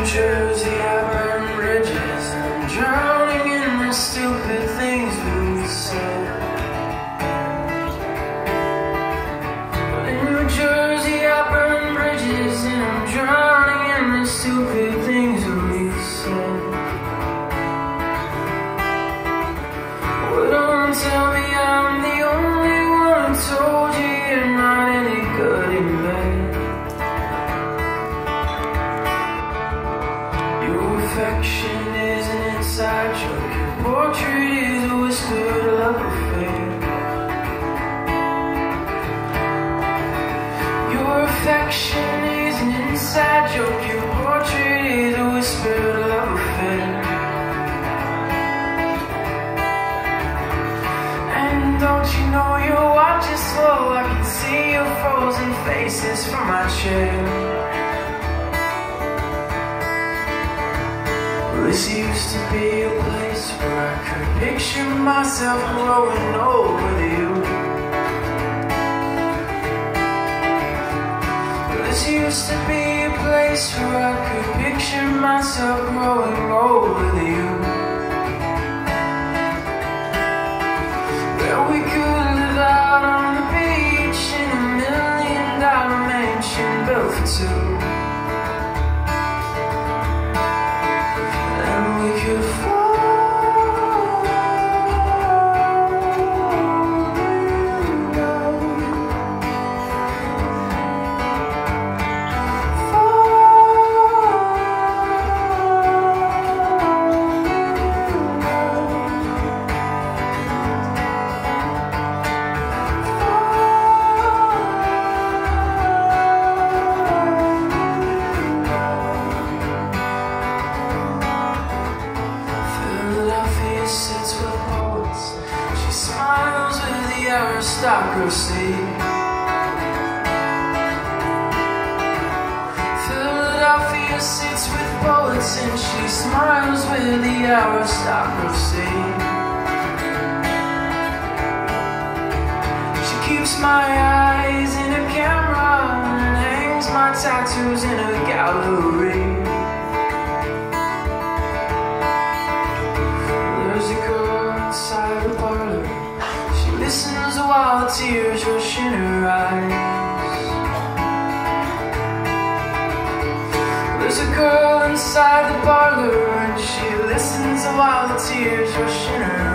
Jersey, I burn bridges, and I'm drowning in the stupid things we've said. In New Jersey, I burn bridges, and I'm drowning in the stupid things we've said. Well, don't tell me I'm the only one who told you you're not any good in bed. Your affection is an inside joke, your portrait is a whispered love affair. Your affection is an inside joke, your portrait is a whispered love affair. And don't you know your watch is slow? I can see your frozen faces from my chair. This used to be a place where I could picture myself growing old with you. This used to be a place where I could picture myself growing old with you. Where we could live out on the beach in a $1,000,000 mansion built for two. Sits with poets, she smiles with the aristocracy. Philadelphia sits with poets and she smiles with the aristocracy. She keeps my eyes in a camera and hangs my tattoos in a gallery. Inside the parlor, she listens while tears rush in her eyes. There's a girl inside the parlor, and she listens while the tears rush in her